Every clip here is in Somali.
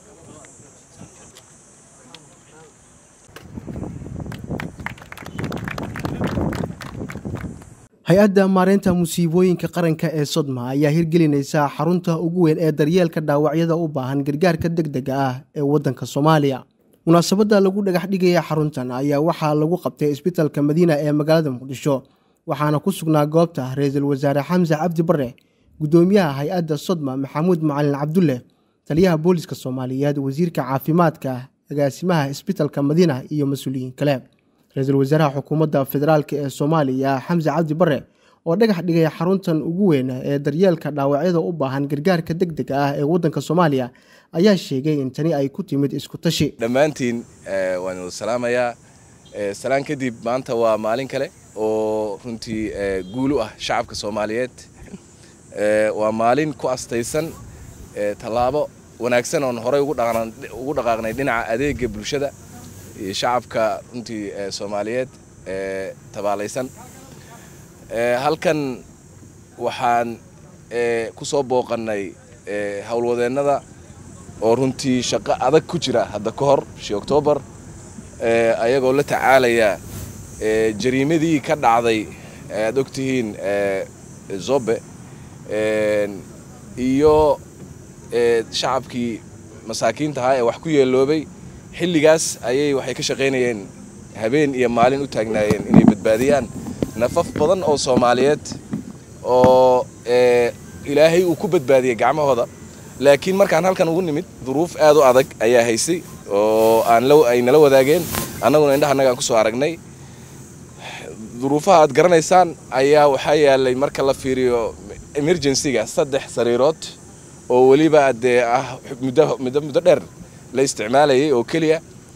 hay-adda maareynta musiibooyinka qaranka ee Sodma ayaa hirgelinaysa xarunta ugu weyn ee daryeelka dhaawacyada u baahan gargaarka degdega ah ee waddanka Soomaaliya. Munaasabadda lagu dhagax dhigay xaruntan ayaa waxaa lagu qabtay isbitaalka Madiina ee magaalada Muqdisho, waxaana ku sugnaa goobta Ra'iisul Wasaare Xamse Cabdi Barre, gudoomiyaha hay-adda Sodma Maxamuud Macalin Cabdulle, taliyaha booliska Soomaaliyeed, wasiirka caafimaadka, agaasimaha isbitaalka Madiina iyo mas'uuliyiin kale. Ra'iisul Wasaaraha Xukuumadda Federaalka ee Soomaaliya Xamse Cabdi Barre oo dhagax dhigay xaruntan ugu weyn ee daryeelka dhaawacyada u baahan gargaarka degdega ah ee waddanka Soomaaliya ayaa sheegay in tani ay ku timid isku tashi. Dhammaantiin waan wada salaamayaa. Salaan kadib maanta waa maalin kale oo runtii guul u ah shacabka Soomaaliyeed. Waa maalin ku astaysan tallaabo wanaagsan oo horey ugu dhaqaaqnay dhinaca adeegga bulshada iyo shacabka runtii Soomaaliyeed tabaalaysan. Halkan waxaan ku soo booqannay hawlwadeennada oo runtii shaqo adag ku jira hadda ka hor Oktoobar ayagoo la tacaalaya jariimadii ka dhacday aad ogtihiin Zobe iyo shacabkii masaakiinta ahaa ee wax ku yeeloobay. xilligaas ayay waxay ka shaqeynayeen habeen iyo maalin u taagnaayeen inay badbaadiyaan nafaf badan oo Soomaaliyeed oo Ilaahay uu ku badbaadiyay gacmahooda. laakiin markaan halkan ugu nimid duruuf aad u adag ayaa haysay oo ay nala wadaageen, annaguna indhahanaga ku soo aragnay. duruufaha aad garanaysaan ayaa waxaa yaalay marka la fiiriyo emergency-ga 3 sariirood oo waliba muddo dheer la isticmaalayay oo kaliya.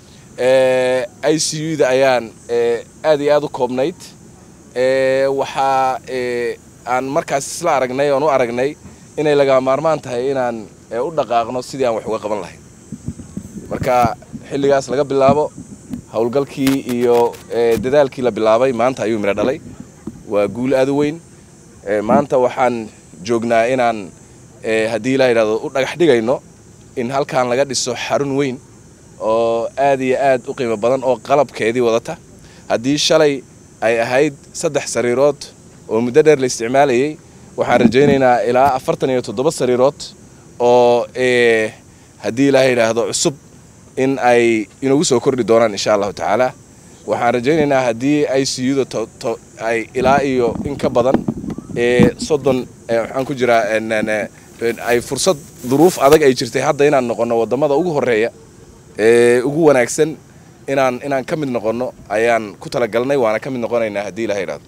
ICU-da ayaan aad iyo aad u koobnayd. waxa aan markaas isla aragnay oo u aragnay inay laga maarmaan tahay inaan u dhaqaaqno sidii aan wax uga qaban lahayn. marka xilligaas laga bilaabo hawlgalkii iyo dadaalkii la bilaabay maanta ayuu mira dhalay. waa guul aad u weyn. maanta waxaan joognaa inaan haddii la yiraahdo u dhagax dhigayno in halkaan laga dhiso xarun weyn oo aad iyo aad u qiimo badan oo qalabkeedii wadata. haddii shalay ay ahayd 3 sariirood oo muddo dheer la isticmaalayay, waxaan rajaynaynaa ilaa 47 sariirood oo haddii la yiraahdo cusub in ay inagu soo kordhi doonaan insha Allah taala. waxaan rajaynaynaa haddii ICU-da ay ilaa iyo in ka badan 30 waxaan ku jiraa ay fursad duruuf adag ay jirtay hadda inaan noqono wadamada ugu horeeya ugu wanaagsan inaan ka mid noqono ayaan ku talagalnay, waana ka mid noqonaynaa haddii la yiraahdo.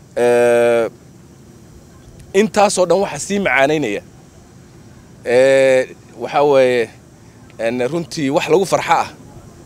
intaas oo dhan waxa sii macaaneynaya waxa weeye runtii wax lagu farxa ah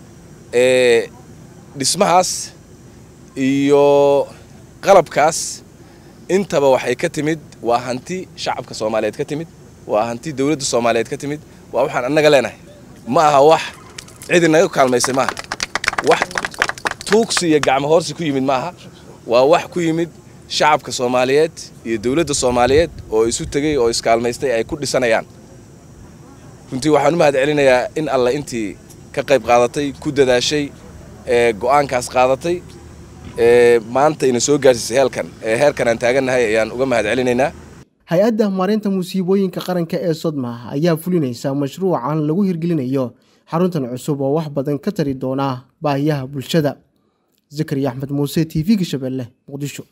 dhismahaas iyo qalabkaas intaba waxay ka timid waa hanti shacabka Soomaaliyeed ka timid, waa hanti dawladda Soomaaliyeed ka timid. waa waxaan annaga leenahay, ma aha wax cid inaga kaalmaysay, ma aha wax tuugsi iyo gacmo hoorsi ku yimid, ma aha waa wax ku yimid shacabka Soomaaliyeed iyo dawladda Soomaaliyeed oo isu tagay oo iskaalmaystay ay ku dhisanayaan. runtii waxaan u mahadcelinayaa in alla intii ka qayb qaadatay, ku dadaashay, go'aankaas qaadatay, maanta ina soo gaarsiisay heerkan aan taaganahay ayaan uga mahadcelinaynaa. hay-adda maareynta musiibooyinka qaranka ee Sodma ayaa fulinaysa mashruucan lagu hirgelinayo xaruntan cusub oo wax badan ka tari doona baahiyaha bulshada. Zakariya Axmed Muuse, TV-ga Shabeelle, Muqdisho.